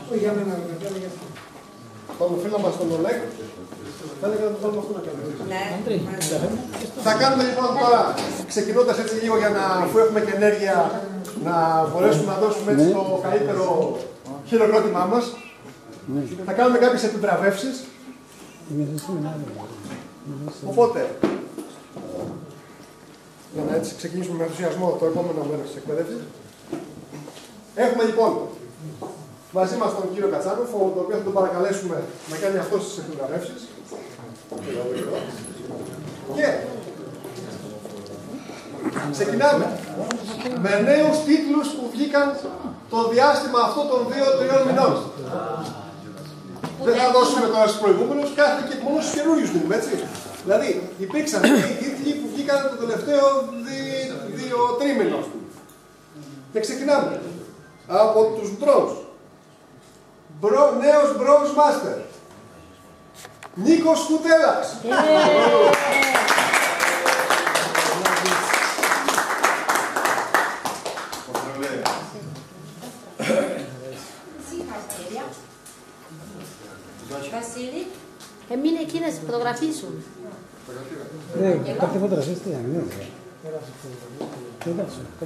Τον φίλο μας τον Ολέγ. Θέλετε να το βάλουμε αυτό να κάνουμε. Θα κάνουμε λοιπόν τώρα, ξεκινώντας έτσι λίγο για να, αφού έχουμε και ενέργεια, να μπορέσουμε να δώσουμε έτσι το καλύτερο χειροκρότημά μας. Θα κάνουμε κάποιες επιβραβεύσεις. Οπότε, για να έτσι ξεκινήσουμε με ενθουσιασμό το επόμενο μέρος της εκπαίδευσης. Έχουμε λοιπόν μαζί μας τον κύριο Κατσάνοφ, τον οποίο θα τον παρακαλέσουμε να κάνει αυτός τις επιβραβεύσεις. Και ξεκινάμε με νέους τίτλους που βγήκαν το διάστημα αυτό των 2-3 μηνών. Δεν θα δώσουμε τώρα στους προηγούμενους, κάθεται και μόνο στους καινούριους δίνουμε, έτσι. Δηλαδή, υπήρξαν οι τίτλοι που βγήκαν το τελευταίο 2-3 μηνών. Και ξεκινάμε από τους Bros. Νέος Bros Master. Νίκος Κουτέλας. Βασίλη. Εμείνε εκεί να σε φωτογραφίσουν. Ναι, κάθε φωτογραφία τι είναι. Εντάξει, κάθε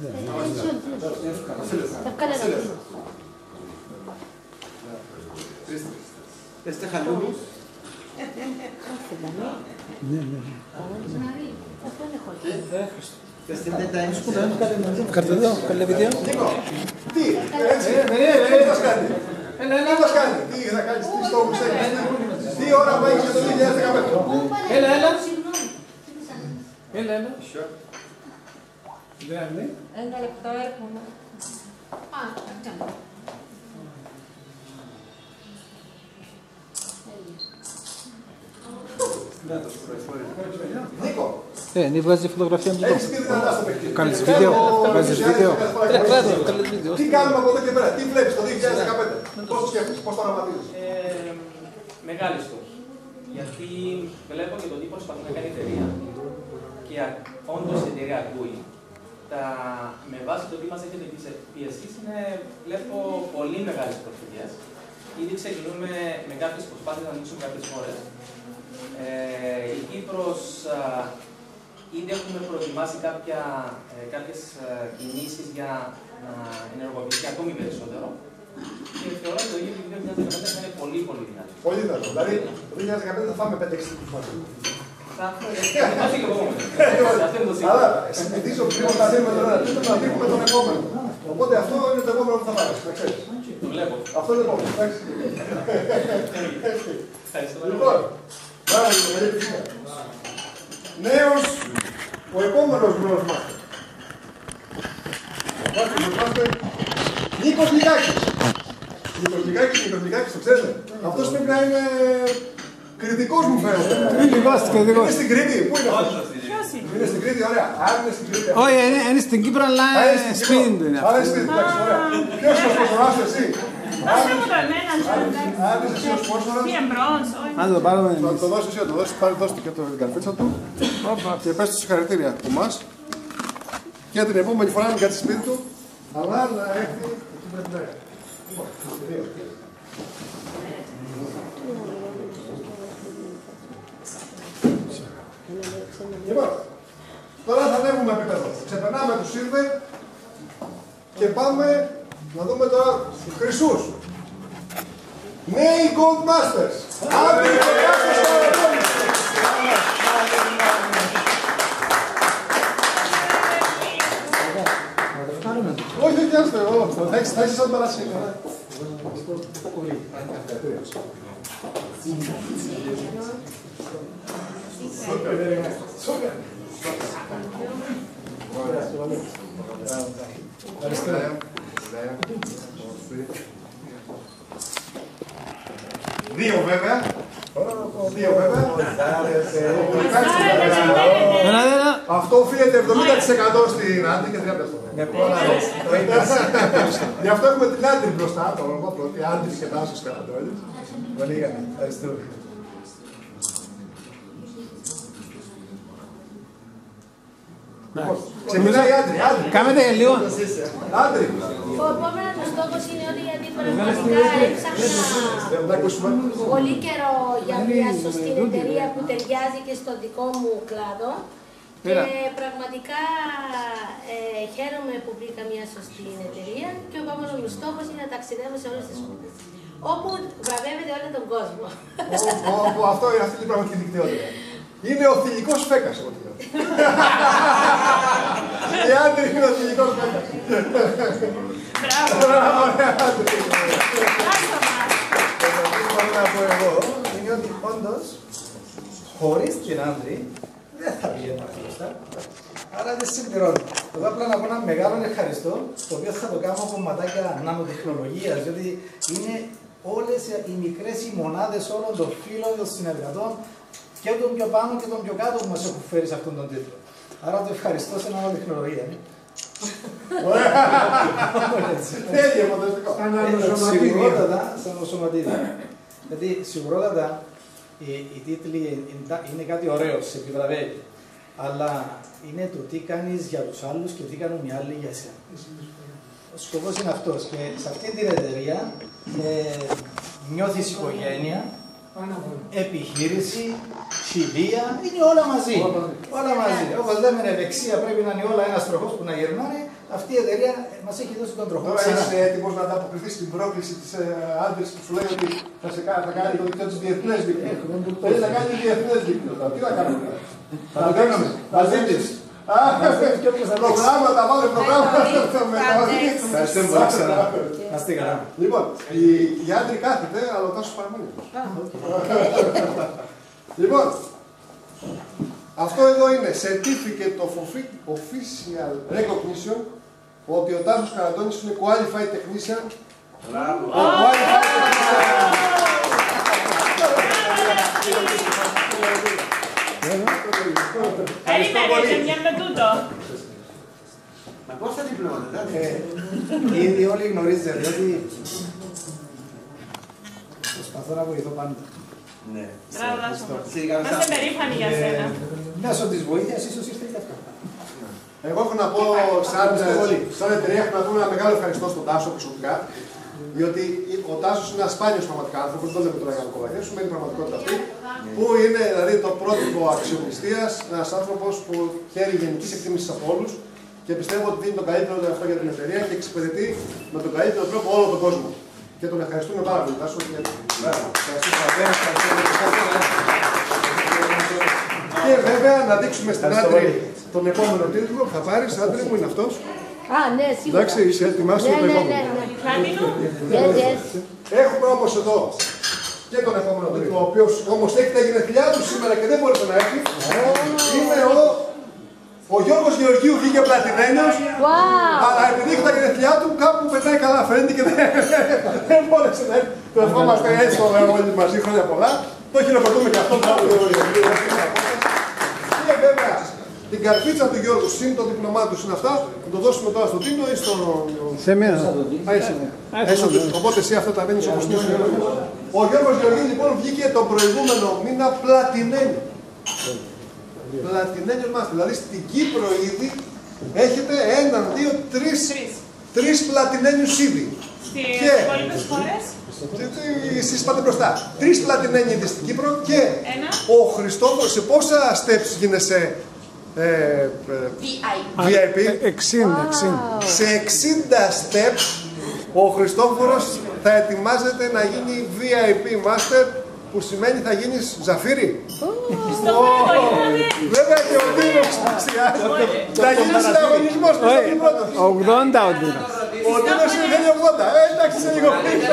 φωτογραφία. Είστε χαλούμι. Ναι, ναι. Αυτό είναι χωρίς. Κάρτε εδώ, καλή βίντεο. Τι, έτσι, τι μας κάνει. Τι μας κάνει, τι θα κάνεις, τι στόχους έχεις. Τι ώρα που έχεις για το 2015. Έλα. Ένα λεπτό έρχομαι. Α, κάνω. Νίκο. Ναι, βγάζει φωτογραφία μου εδώ. Έχεις πει δυνατά στο παιχνίδι. Κάνεις βίντεο, βγάζεις βίντεο. Κάνεις βίντεο. Τι κάνουμε από εδώ και πέρα, τι βλέπεις το 2015, πώς το σκέφτεσαι, πώς το οραματίζεις. Μεγάλη στόχη. Γιατί βλέπω και τον τύπο προσπαθεί να κάνει εταιρεία. Και όντως η εταιρεία ακούει. Με βάση το τι μας έχετε πιεστεί, βλέπω πολύ μεγάλες προσφυγές. Ήδη ξεκινούμε με κάποιες προσπάθειες να ανοίξουμε κάποιες χώρες. Η Κύπρος, ήδη έχουμε προετοιμάσει κάποιες κινήσεις για να ενεργοποιηθεί ακόμη περισσότερο. Και θεωρώ ότι το 2015 θα είναι πολύ δυνατό. Πολύ δυνατό. Δηλαδή, το 2015 θα φάμε 5-6 τύπους μαζί. Αλλά συνηθίζω πριν να δίνουμε τον ένα τίτλο, να δίνουμε τον επόμενο. Οπότε αυτό είναι το επόμενο που θα πάρεις, να ξέρεις. Το βλέπω. Αυτό είναι το επόμενο, εντάξει. Λοιπόν, πάρα πολύ καλή επιτυχία. Νέος, ο επόμενος Bros Master. Νίκος Λυκάκης. Νίκος Λυκάκης, το ξέρετε. Αυτός πρέπει να είναι κριτικός μου φαίνεται. Είναι στην Κρήτη, πού είναι αυτός. Είναι στην Κρήτη, ωραία. Αν είναι στην Κρήτη. Όχι, είναι στην Κύπρο, αλλά σπίτι του είναι. Αλλά είναι σπίτι του, εντάξει, ωραία. Ποιος είναι ο σπonsοράς σου, εσύ. Δώσε μου το εμένα, Αν είσαι εσύ ο σπonsοράς. τι εμπρός, όχι. Αν το πάρουμε Θα το δώσεις εσύ, θα το δώσεις, δώσε του και την καρφίτσα του. Και πες του συγχαρητήρια από εμάς. Και την επόμενη φορά να μην κάτσει σπίτι του, αλλά να έρθει εκεί πρέπει να έρθει. Λοιπόν, τώρα θα ανέβουμε επίπεδο. Ξεπερνάμε τους Silver και πάμε να δούμε τώρα τους χρυσούς. Νέοι Gold Masters. Άντε και κάτσε στο αεροπόλιο. Όχι, άστε εγώ. Θα έχεις σαν παρασύνη. Σούπερ. Δύο βέβαια. Αυτό οφείλεται 70% στην Άντρη και 30% στο Γι' αυτό έχουμε την Άντρη μπροστά, το όνομα πρώτη, Άντρη και Τάσος Καραντώνης. Πολύ καλή, ευχαριστώ. Ξεκινάει άντρη. Κάμετε λίγο. Άντρη. Ο επόμενος στόχος είναι ότι γιατί πραγματικά έψαχνα πολύ καιρό για μια σωστή εταιρεία που ταιριάζει και στο δικό μου κλάδο. Και πραγματικά χαίρομαι που βρήκα μια σωστή εταιρεία και ο επόμενος μου στόχος είναι να ταξιδεύω σε όλες τις χώρες. Όπου βραβεύεται όλο τον κόσμο. Αυτό είναι αυτή η πραγματική δικτυότητα. Είναι ο θηλυκός φέκας, εγώ λέω. Οι άντροι είναι ο θηλυκός φέκας. Μπράβο. Αυτό που θέλω να πω εγώ είναι ότι όντως, χωρίς την άντρη, δεν θα βγαίνει αυτά. Άρα δεν συμπληρώνω. Εγώ απλά να πω ένα μεγάλο ευχαριστώ, το οποίο θα το κάνω από ματάκια νανοτεχνολογίας, διότι είναι όλες οι μικρές οι μονάδες όλων των φίλων, των συνεργατών, και τον πιο πάνω και τον πιο κάτω που μας έχουν φέρει σε αυτόν τον τίτλο. Άρα το ευχαριστώ σε νανοτεχνολογία. Τέλειο, φανταστικό. Σιγουρότατα, σαν νοσοματίδιο. Γιατί σιγουρότατα οι τίτλοι είναι κάτι ωραίο, σε επιβραβεύει. Αλλά είναι το τι κάνεις για τους άλλους και τι κάνουν οι άλλοι για εσένα. Ο σκοπός είναι αυτός. Και σε αυτή την εταιρεία νιώθεις οικογένεια, επιχείρηση, χιλία, είναι όλα μαζί. Όλα μαζί. Όπως λέμε, ευεξία πρέπει να είναι όλα ένας τροχός που να γερνάνε. Αυτή η εταιρεία μας έχει δώσει τον τροχό. Τώρα είσαι έτοιμος να ανταποκριθείς στην πρόκληση της άντρης που σου λέει ότι θα κάνει το δίκτυο της διεθνές δίκτυο. Θέλει να κάνει διεθνές δίκτυο. Τι θα κάνουμε. Θα το κάνουμε. Μαζί της. Προγράμματα, βάλε προγράμματα. Ευχαριστούμε πολύ ξανά. Να είστε καλά. Λοιπόν, οι άντροι κάθεται, αλλά ο Τάσος παραμείνει. Λοιπόν, αυτό εδώ είναι Certificate of Official Recognition, ότι ο Τάσος Καραντώνης είναι Qualified Technician. Περιμένετε μια με τούτο. Μα πώς θα διπλώματα, Ήδη όλοι γνωρίζετε ότι προσπαθώ να βοηθώ πάντα. ναι. Μπράβο, Τάσο. Είμαστε περήφανοι για σένα. Μέσω της βοήθειας ίσως ήρθε και αυτό. Εγώ έχω να πω, σαν εταιρεία, έχω να πω ένα μεγάλο ευχαριστώ στον Τάσο προσωπικά. Διότι ο Τάσος είναι ένα σπάνιος πραγματικά άνθρωπος, δεν το λέμε τώρα για να κοβαγέ, σου μένει η πραγματικότητα αυτή. Που είναι δηλαδή το πρότυπο αξιοπιστίας, ένας άνθρωπος που χαίρει γενικής εκτίμησης από όλους και πιστεύω ότι δίνει το καλύτερο αυτό για την εταιρεία και εξυπηρετεί με τον καλύτερο τρόπο όλο τον κόσμο. Και τον ευχαριστούμε πάρα πολύ, Τάσο. Και βέβαια να δείξουμε στην άντρη τον επόμενο τίτλο που θα πάρεις. Άντρη μου είναι αυτός. Α, ναι, σίγουρα. Εντάξει, είσαι έτοιμας για το επόμενο. Έχουμε όμως εδώ και τον επόμενο τίτλο, ο οποίος όμως έχει τα γενεθλιά του σήμερα και δεν μπόρεσε να έρθει. Είναι ο Γιώργος Γεωργίου, βγήκε πλατινένιος, αλλά επειδή έχει τα γενεθλιά του κάπου πετάει καλά φαίνεται και δεν μπόρεσε να έρθει. Το ευχόμαστε έτσι όλοι μαζί, χρόνια πολλά. Το χειροκροτούμε και αυτό που και βέβαια την καρφίτσα του Γιώργου συν το διπλωμά του είναι αυτά. Θα το δώσουμε τώρα στον Τίνο ή στον. Σε μένα. Οπότε εσύ αυτά τα δίνεις όπως είναι. Ο Γιώργος Γεωργίου λοιπόν βγήκε τον προηγούμενο μήνα πλατινένιο. Πλατινένιος μας. Δηλαδή στην Κύπρο ήδη έχετε έναν, δύο, τρεις πλατινένιους ήδη. Στις υπόλοιπες χώρες. Εσείς πάτε μπροστά. 3 πλατινένοι ήδη στην Κύπρο και ο Χριστόφορος σε πόσα steps γίνεσαι VIP? 60. Σε 60 steps ο Χριστόφορος θα ετοιμάζεται να γίνει VIP Master, που σημαίνει θα γίνεις Ζαφύρι. Βέβαια και ο Δήμος θα γίνει συναγωνισμός που θα γίνει πρώτος. 80 ο Δήμος. Ο Δήμος είναι 80. Εντάξει, σε λίγο πίσω.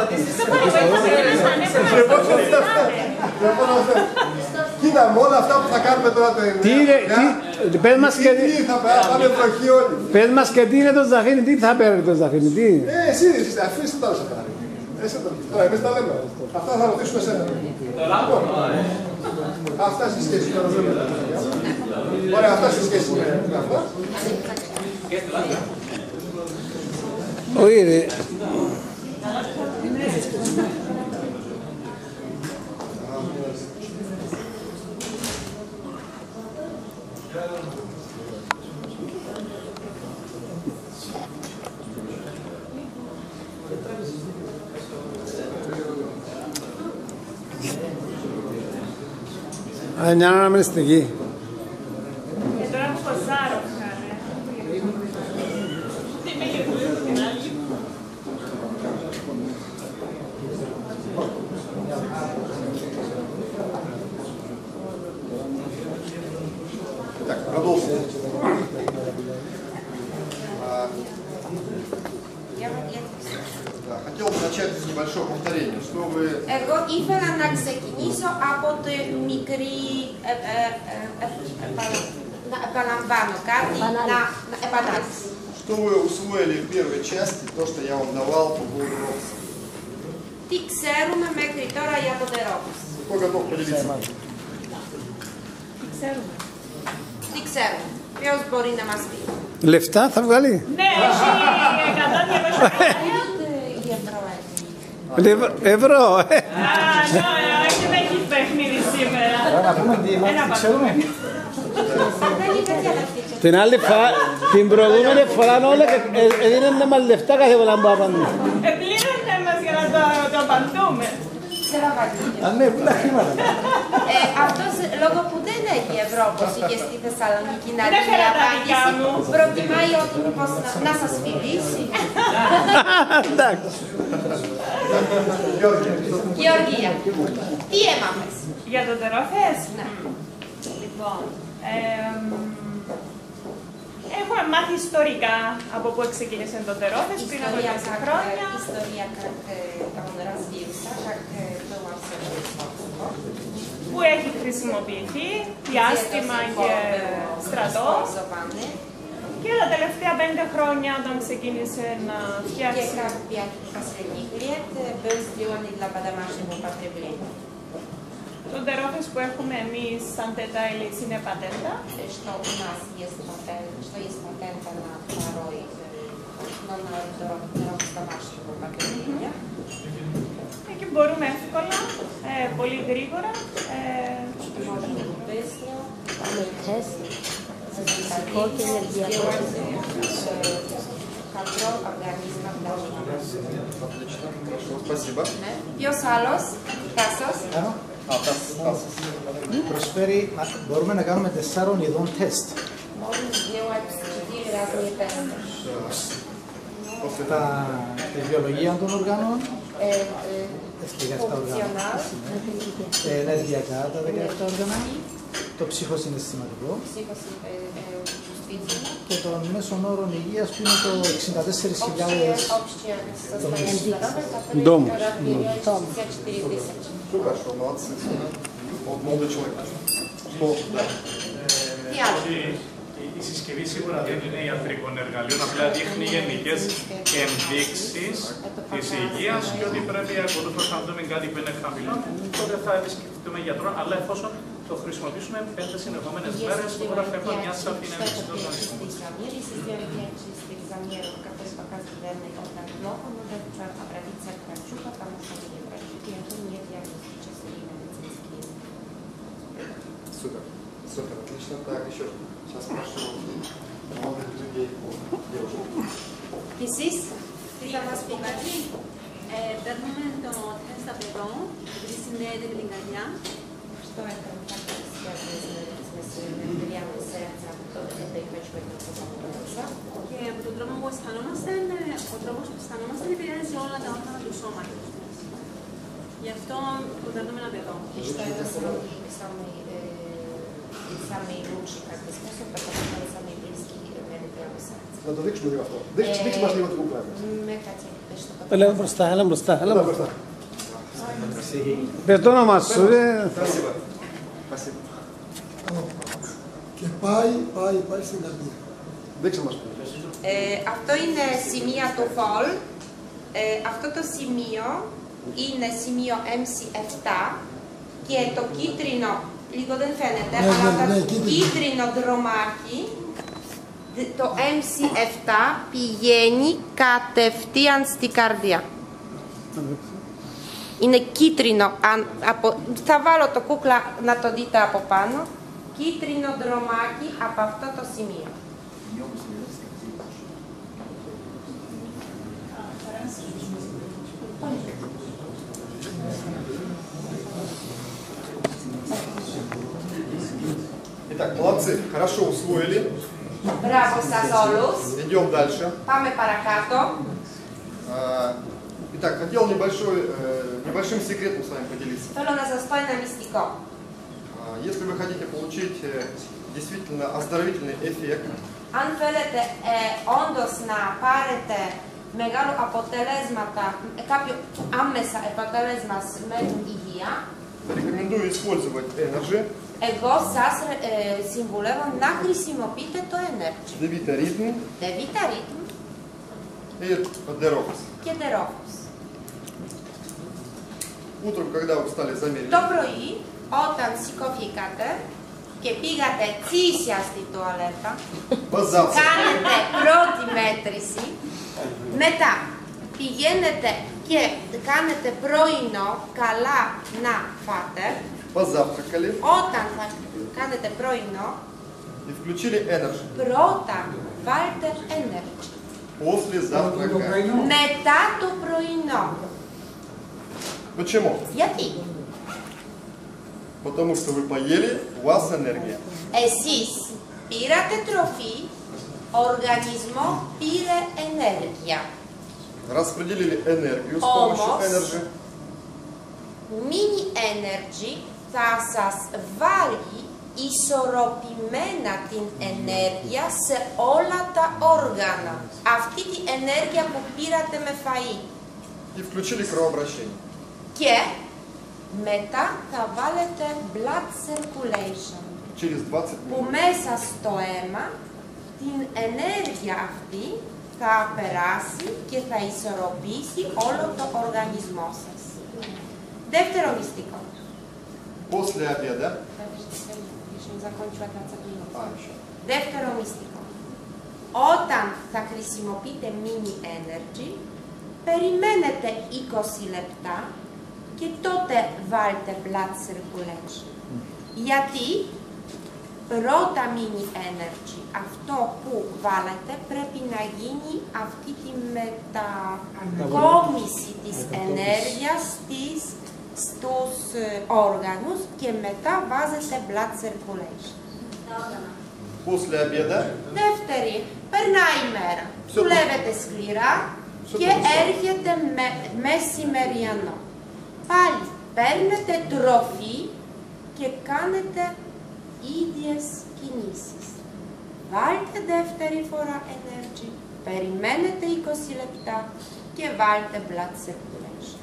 Κοίτα, με όλα αυτά που θα κάνουμε τώρα το πες μας και θα πάμε βροχή όλοι. Πες μας και τι είναι το Ζαχίνι, τι θα παίρνει το Ζαχίνι, τι είναι. Εσύ αφήστε τα όσα κάνει. Τώρα εμείς τα λέμε. Αυτά θα ρωτήσουμε εσένα. Αυτά στη σχέση με το λέμε. Ωραία, αυτά στη σχέση με αυτά. Όχι ρε. Μια αναμνηστική. Τώρα μου ποζάρω, χάρε. Τι με γυρνούσε στην άλλη. Так, продолжим. Да, хотел бы начать с небольшого повторения. Что вы... Εγώ ήθελα να ξεκινήσω από τη μικρή να επαναλαμβάνω κάτι, να επανάληψη. Что вы усвоили в первой части, то, что я вам давал по поводу РОПСа? Τι ξέρουμε μέχρι τώρα για τον τερόπος. Кто готов поделиться? Τι ξέρουμε. Τι ξέρουμε. Ποιος μπορεί να μας πει. Λεφτά θα βγάλει. Ναι, έχει 100-200. Ευρώ. Όχι, δεν έχει παιχνίδι σήμερα. Να πούμε τι ξέρουμε. Την άλλη φορά, την προηγούμενη φορά όλα έδινε μας λεφτά κάθε φορά που απαντούν. Επλήρωνε μας για να το απαντούμε. Αν ναι, πουλά χρήματα. Αυτός λόγω που δεν έχει ευρώ όπως είχε στη Θεσσαλονίκη να Δεν δίνει φέρα τα δικά απάντηση, μου. προτιμάει ότι μήπως να σας φιλήσει. Εντάξει. Γεωργία, τι έμαθες? Για το τερόφες. Ναι. Λοιπόν, έχουμε μάθει ιστορικά από πού ξεκίνησε το τερόφες πριν από 20 χρόνια. Ιστορία как он развился, как было все происходило. Που έχει χρησιμοποιηθεί διάστημα και στρατός. Και τα τελευταία 5 χρόνια όταν ξεκίνησε να φτιάξει. Και κάποια последних лет был сделан для домашнего потребления. Το τερόφες που έχουμε εμείς σαν τετάιλις είναι πατέντα. Что у нас есть патент, что есть патент на второй номер домашнего потребления. Εκεί μπορούμε εύκολα, πολύ γρήγορα, Можно быстро контроль организма в дальнейшем. Отлично, хорошо, спасибо. Ποιος άλλος? Τάσος. Προσφέρει, μπορούμε να κάνουμε 4 ειδών τεστ. Можно сделать 4 разные тесты. Τη βιολογία των οργάνων, Функционал, ενεργειακά τα 17 όργανα, το ψυχοσυναισθηματικό психочувствительный. και τον μέσον όρο υγείας που είναι το 64.000. Общее состояние здоровья, которое Дом. равняется 64 тысячи. Хорошо, молодцы. Вот молодой человек. Что? Да. Τι άλλο? Η συσκευή σίγουρα δεν είναι ιατρικών εργαλείων, απλά δείχνει γενικές ενδείξεις της υγείας και ότι πρέπει ακολούθως να δούμε κάτι που είναι χαμηλό, τότε θα επισκεφτούμε γιατρό, αλλά εφόσον το χρησιμοποιήσουμε 5 συνεχόμενες μέρες, τώρα θα έχουμε μια σαφή ένδειξη του οργανισμού. Если сделать диагностический замер, который показывает данные орган плохо, нужно обратиться к врачу, потому что были врачи, и это не диагностические медицинские. Супер, супер, отлично. Так, еще сейчас прошу молодых людей, девушек. Εσείς, τι θα μας πείτε? Παίρνουμε το τεστ από εδώ, επειδή συνδέεται με την καρδιά. Что это связано с материалом сердца, это и хочу это познакомиться. Και από τον τρόπο που αισθανόμαστε, ο τρόπος που αισθανόμαστε επηρεάζει όλα τα όργανα του σώματος. Γι' αυτό το παίρνουμε από εδώ. И что это самый лучший как бы способ, потому что это самый близкий меридиан сердца. Να το δείξουμε λίγο αυτό. Δείξτε μας λίγο την κούκλα. Мы хотели бы, чтобы... Έλα μπροστά, έλα μπροστά. Έλα μπροστά. Πες το όνομα σου. Спасибо. Спасибо. Και πάει στην καρδιά. Δείξτε μας. Αυτό είναι σημείο του Φολ. Αυτό το σημείο είναι σημείο MC7 και το κίτρινο, λίγο δεν φαίνεται, αλλά το κίτρινο δρομάκι, το MC7 πηγαίνει κατευθείαν στην καρδιά. Είναι κίτρινο, θα βάλω το κούκλα να το δείτε από πάνω, κίτρινο δρομάκι από αυτό το σημείο. Итак, молодцы, хорошо усвоили. Μπράβο σας όλους. Идем дальше. Πάμε παρακάτω. Итак, хотел небольшим секретом с вами поделиться. Θέλω να σας πω ένα μυστικό. Если вы хотите получить действительно оздоровительный эффект, Αν θέλετε όντως να πάρετε μεγάλο αποτελέσματα, κάποιο άμεσα αποτέλεσμα με την υγεία, рекомендую использовать Energy. Εγώ σας συμβουλεύω να χρησιμοποιείτε το Energy. Девитаритм Devitaritm и Дерохос. και Derofos. Утром, когда вы встали, замерили. Το πρωί, όταν σηκωθήκατε και πήγατε τσίσια στη τουαλέτα, κάνετε πρώτη μέτρηση, μετά πηγαίνετε και κάνετε πρωινό, καλά να φάτε. Όταν θα κάνετε πρωινό, πρώτα βάλτε Energy. Μετά το πρωινό. Почему? Γιατί? Потому что вы поели, у вас энергия. Εσείς πήρατε τροφή, ο οργανισμός πήρε ενέργεια. Raspределили энергию с помощью Energy. Mini Energy θα σας βάλει ισορροπημένα την ενέργεια σε όλα τα όργανα. Αυτή την ενέργεια που πήρατε με φαΐ. И включили кровообращение. Και μετά θα βάλετε blood circulation. Через 20 που μέσα στο αίμα την ενέργεια αυτή θα περάσει και θα ισορροπήσει όλο το οργανισμό σας. Δεύτερο μυστικό. После обеда. Δεύτερο μυστικό. Όταν θα χρησιμοποιείτε mini energy, περιμένετε 20 λεπτά και τότε βάλτε blood circulation. Γιατί πρώτα mini energy, αυτό που βάλετε πρέπει να γίνει αυτή τη μετακόμιση της ενέργειας στους όργανους και μετά βάζετε blood circulation. После обеда. Δεύτερη, περνάει η μέρα. Δουλεύετε σκληρά και έρχεται μεσημεριανό. Πάλι παίρνετε τροφή και κάνετε ίδιες κινήσεις. Βάλτε δεύτερη φορά energy, περιμένετε 20 λεπτά και βάλτε blood circulation.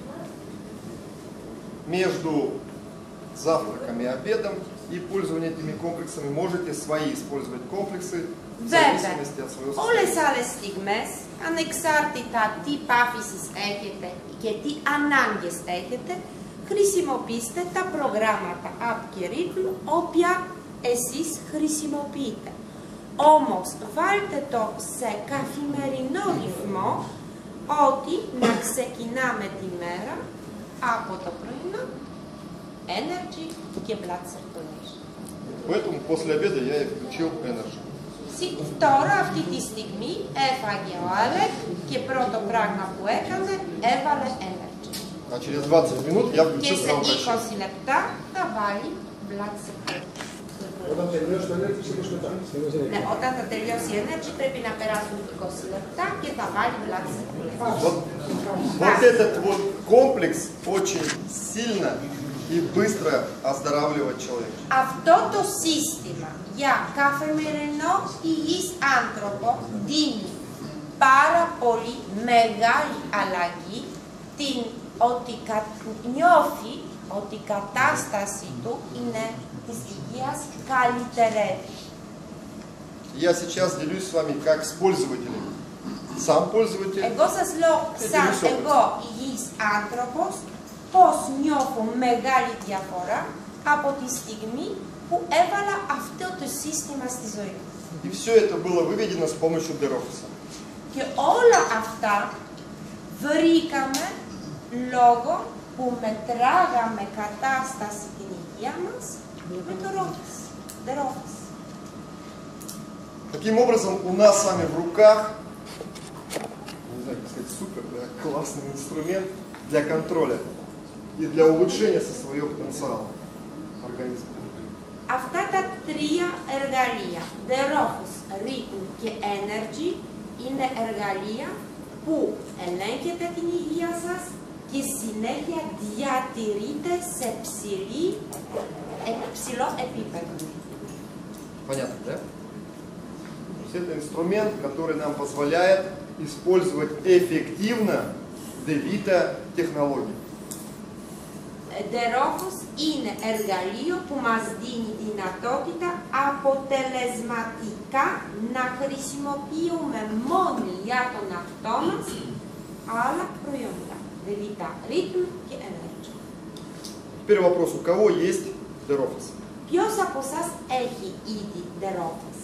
Между завтраком и обедом и пользованием этими комплексами можете свои использовать комплексы в зависимости от своего состояния. Όλες άλλες στιγμές, ανεξάρτητα τι πάθησης έχετε και τι ανάγκες έχετε, χρησιμοποιήστε τα προγράμματα App και Rhythm, όποια εσείς χρησιμοποιείτε. Όμως, βάλτε το σε καθημερινό ρυθμό, ότι να ξεκινάμε τη μέρα από το πρωινό, energy και blood circulation. Поэтому после обеда я и включил Energy. Τώρα, αυτή τη στιγμή, έφαγε ο Άλεκ και πρώτο πράγμα που έκανε, έβαλε energy. А через 20 минут я Και включил σε кровообращение. 20 λεπτά θα βάλει blood circulation. Όταν τελειώσει το energy, 20 λεπτά. Ναι, όταν θα τελειώσει η energy πρέπει να περάσουν 20 λεπτά και θα βάλει blood circulation. Вот этот вот комплекс очень сильно и быстро оздоравливает человека. Αυτό το σύστημα για καθημερινό υγιής άνθρωπο δίνει πάρα πολύ μεγάλη αλλαγή, ότι νιώθει ότι η κατάσταση του είναι της υγείας καλύτερη. Я сейчас делюсь с вами как с пользователем. Сам пользователь. Εγώ σας λέω σαν εγώ υγιής άνθρωπος πώς νιώθω μεγάλη διαφορά από τη στιγμή που έβαλα αυτό το σύστημα στη ζωή μου. И все это было выведено с помощью Derofos. Και όλα αυτά βρήκαμε λόγω που μετράγαμε κατάσταση την υγεία μας με το Derofos. Таким образом, у нас с вами в руках, не знаю, как сказать, супер, да, классный инструмент для контроля и для улучшения со своего потенциала организма. Αυτά τα τρία εργαλεία. The Rhophos, Rhythm και Energy είναι εργαλεία που ελέγχετε την υγεία σας και συνέχεια διατηρείτε σε ψηλό επίπεδο. Понятно, да? Это инструмент, который нам позволяет использовать эффективно DeVita технологии. The Rhophos είναι εργαλείο που μας δίνει δυνατότητα αποτελεσματικά να χρησιμοποιούμε μόνοι για τον αυτό μας άλλα προϊόντα. DeVita, Rhythm και Energy. Теперь вопрос, у кого есть The Rhophos? Ποιος από εσάς έχει ήδη The Rhophos?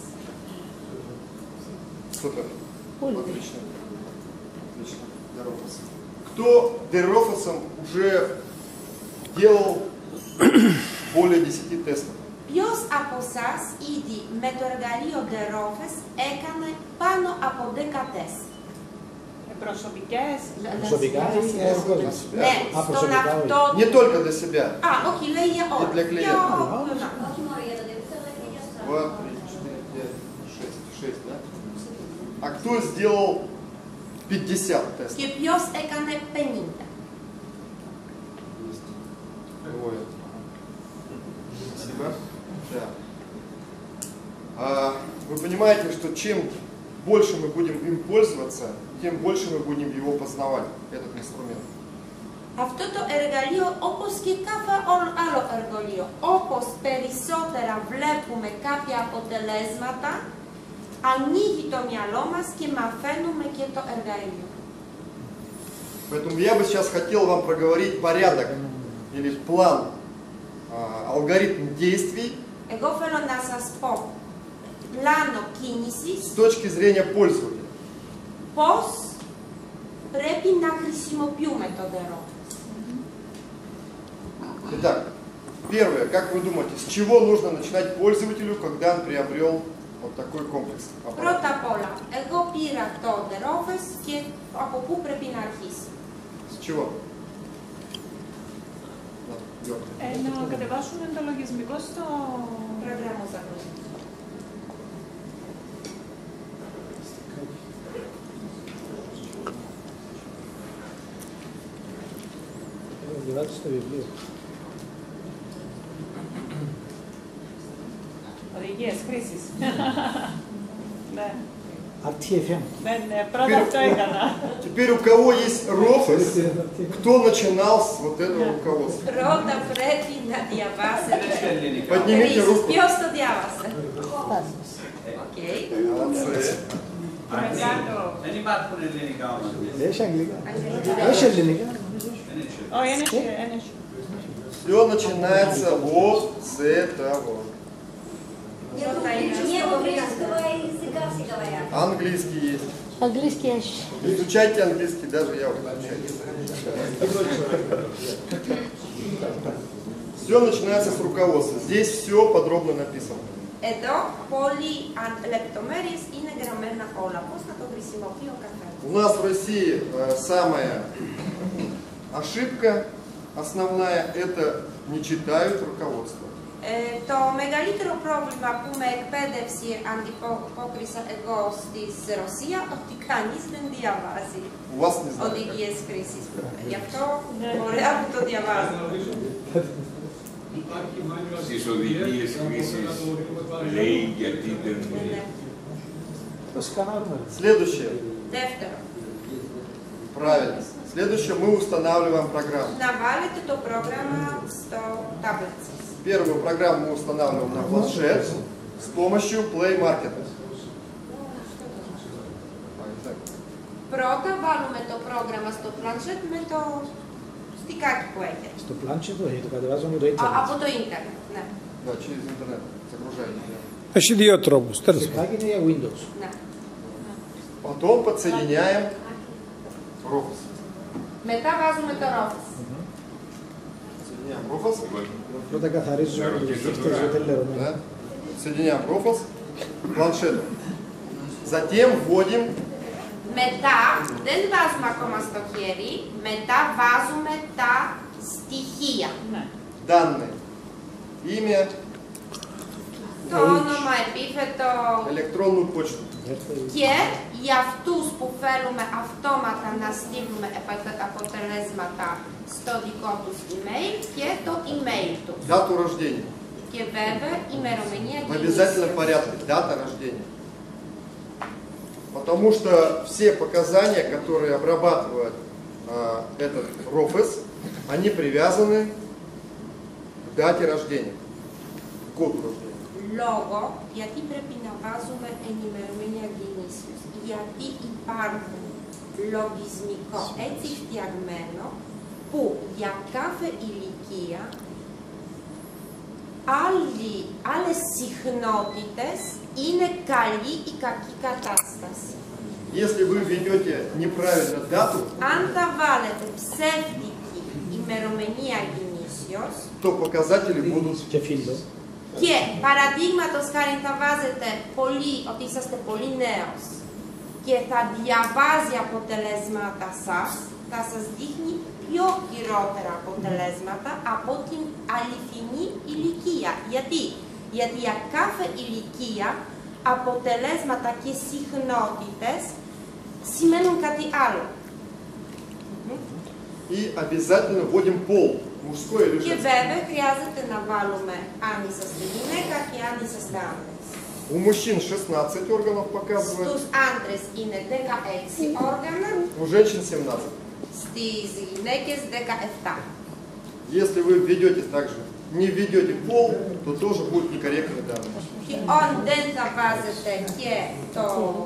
Супер. Отлично. Отлично. The Rhophos. Кто The Rhophos уже делал более 10 τεστов? Ποιος από εσάς ήδη με το εργαλείο The Rhophos έκανε πάνω από 10 τεστ? Προσωπικές. Προσωπικά ή εργός? Ναι, στον αυτό... Не только для себя. Α, όχι, λέει για όλα. И для клиента. Όχι μόνο για το Два, три, четыре, пять, шесть, да? А кто сделал 50 тестов? Και ποιος έκανε 50? Двое. Спасибо. Да. Вы понимаете, что чем больше мы будем им пользоваться, тем больше мы будем его познавать, этот инструмент. Αυτό το εργαλείο, όπως και κάθε άλλο εργαλείο, όπως περισσότερα βλέπουμε κάποια αποτελέσματα, ανοίγει το миало μας και μαθαίνουμε και το εργαλείο. Поэтому я бы сейчас хотел вам проговорить порядок или план, алгоритм действий Εγώ θέλω να σας πω πλάνο κίνησης, с точки зрения пользователя. πώς πρέπει να χρησιμοποιούμε το The Rhophos. Итак, первое, как вы думаете, с чего нужно начинать пользователю, когда он приобрел вот такой комплекс? Πρώτα απ' όλα, εγώ πήρα το The Rhophos και από πού πρέπει να αρχίσει? С чего? Να κατεβάσουμε το λογισμικό στο πρόγραμμα Zagreb. Διαβάζεις στο βιβλίο. Οδηγίες χρήσης. Ναι. RTFM. Ναι, πρώτα αυτό έκανα. Теперь у кого есть Rhophos, кто начинал с вот этого руководства? Πρώτα πρέπει να διαβάσετε. Поднимите руку. Ποιος το διάβασε? Οκ. Молодцы. Δεν υπάρχουν ελληνικά όμως. Έχει αγγλικά. Έχει ελληνικά. Όχι, είναι. Все начинается вот с этого. Английский есть. Английский есть. Изучайте английский, даже я вот изучаю. Все начинается с руководства. Здесь все подробно написано. Εδώ πολύ λεπτομέρειες είναι γραμμένα όλα. Πώς θα το χρησιμοποιεί ο καθένας. У нас в России самая ошибка основная – это не читают руководство. Το μεγαλύτερο πρόβλημα που με εκπαίδευση αντιπόκρισα εγώ στη Ρωσία, ότι κανείς δεν διαβάζει οδηγίες χρήσης. Γι' αυτό ωραία που το διαβάζω. Στις οδηγίες χρήσης λέει γιατί δεν... Следующее. Δεύτερο. Правильно. Следующее мы устанавливаем программу. Να βάλετε το πρόγραμμα στο таблет σας. Первую программу мы устанавливаем на планшет с помощью Play Market. Πρώτα βάλουμε το πρόγραμμα στο πλανσέτ με το στικάκι που έχετε. Στο πλάνσετ όχι, το κατεβάζουμε το ίντερνετ. Από το ίντερνετ, ναι. Да, через интернет загружаете. Έχει δύο τρόπους, τέλος πάντων. Στικάκι είναι για Windows. Ναι. Потом подсоединяем Rhophos. Μετά βάζουμε το Rhophos. Соединяем Rhophos. Πρώτα καθαρίζουμε το δίχτυο στο τέλερο. Соединяем Rhophos к планшету. Затем вводим. Μετά δεν βάζουμε ακόμα στο χέρι, μετά βάζουμε τα στοιχεία. Данные. Имя, το όνομα επίθετο, электронную почту. και για αυτούς που θέλουμε αυτόματα να στείλουμε αποτελέσματα στο δικό τους email και το email τους. Дату рождения. Και βέβαια ημερομηνία В обязательном порядке. Дата рождения. Потому что все показания, которые обрабатывает этот РОФЭС, они привязаны к дате рождения, к году рождения. Λόγο γιατί πρέπει να βάζουμε ημερομηνία γεννήσεως. Γιατί υπάρχουν λογισμικό έτσι φτιαγμένο που για κάθε ηλικία άλλες συχνότητες είναι καλή ή κακή κατάσταση. Если вы введете неправильно дату, αν θα βάλετε ψεύτικη ημερομηνία γεννήσεως, то показатели будут και παραδείγματος χάρη θα βάζετε ότι είσαστε πολύ νέος και θα διαβάζει αποτελέσματα σας, θα σας δείχνει πιο χειρότερα αποτελέσματα από την αληθινή ηλικία. Γιατί για κάθε ηλικία αποτελέσματα και συχνότητες σημαίνουν κάτι άλλο. И обязательно вводим пол, мужской или Και женский. βέβαια χρειάζεται να βάλουμε αν είσαστε γυναίκα και αν είσαστε άντρες. У мужчин 16 органов показывает, Στους άντρες είναι 16 όργανα, у женщин 17. στις γυναίκες 17. Если вы введете также, не введете пол, то тоже будет некорректные данные. Και αν δεν θα βάζετε και το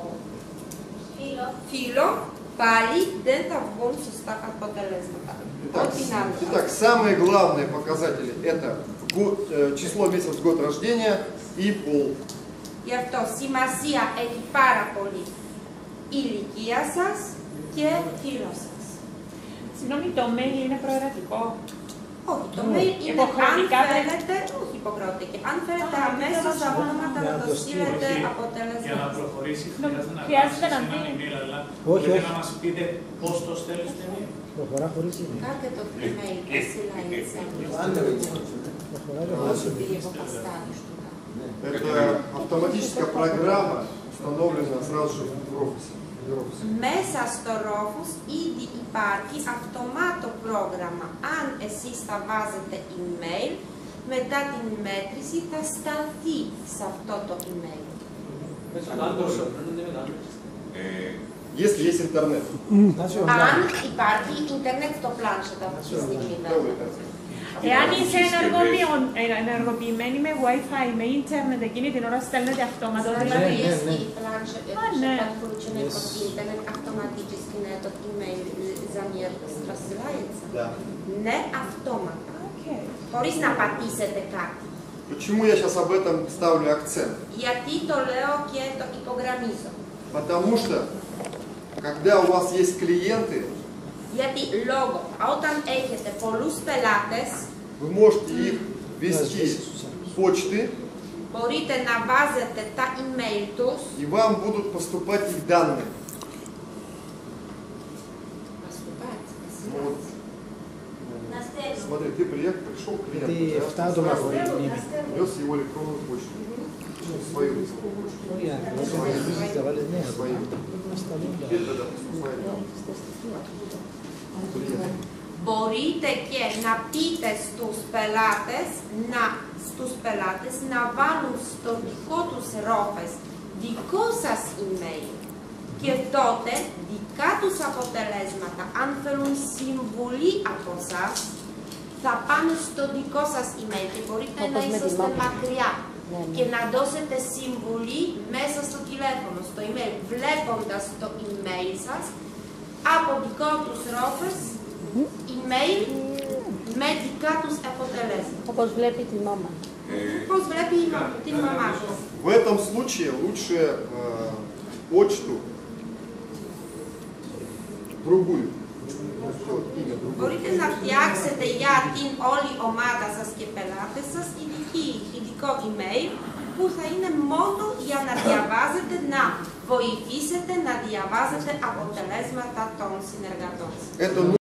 φύλο, πάλι δεν θα βγουν σωστά αποτελέσματα. Итак, самые главные показатели это число, месяц, год рождения и пол. Γι' αυτό σημασία έχει πάρα πολύ η ηλικία σας και φύλο σας. Συγγνώμη, το mail είναι προαιρετικό. Όχι, το mail είναι υποχρεωτικά. αν θέλετε, όχι υποχρεωτικά. Αν θέλετε αμέσως αυτόματα να το στείλετε αποτέλεσμα. Για να προχωρήσει χρειάζεται να δει. Αλλά όχι, μπορείτε να μας πείτε πώς το στέλνει στο email. Προχωρά χωρίς email. Как это email посылается? Это автоматическая программа, установленная сразу же в РОФЭСе. Μέσα στο Rofus ήδη υπάρχει αυτομάτο πρόγραμμα. Αν εσείς θα βάζετε email, μετά την μέτρηση θα σταλθεί σε αυτό το email. Если есть интернет. Αν υπάρχει ίντερνετ στο πλάνσο αυτή τη στιγμή. Εάν είσαι ενεργοποιημένη με Wi-Fi, με ίντερνετ, εκείνη την ώρα στέλνετε αυτόματο. Δηλαδή, если планшет подключен под интернет, автоматически на этот email замер рассылается? Да. Не автомата. Χωρίς να πατήσετε κάτι. Почему я сейчас об этом ставлю акцент? Γιατί το λέω και το υπογραμμίζω. Потому что, когда у вас есть клиенты, Γιατί λόγω, όταν έχετε πολλούς πελάτες, вы можете их ввести в почты, μπορείτε να βάζετε τα email τους и вам будут поступать их данные. Вот. Смотри, ты пришел клиент, внес его электронную почту, свою электронную почту. Свою. Теперь тогда поступает клиент. Μπορείτε και να πείτε στους πελάτες να βάλουν στο δικό τους ρόφες δικό σας email και τότε δικά τους αποτελέσματα, αν θέλουν συμβουλή από σας, θα πάνε στο δικό σας email και μπορείτε να είσαστε μακριά και να δώσετε συμβουλή μέσα στο τηλέφωνο, στο email, βλέποντας το email σας από δικό τους ρόφες email με δικά τους αποτελέσματα. Όπως βλέπει τη μάμα. Πώς βλέπει την μαμά του. В этом случае лучше почту другую. Μπορείτε να φτιάξετε για την όλη ομάδα σας και πελάτες σας ειδικό email που θα είναι μόνο για να διαβάζετε, να βοηθήσετε να διαβάζετε αποτελέσματα των συνεργατών.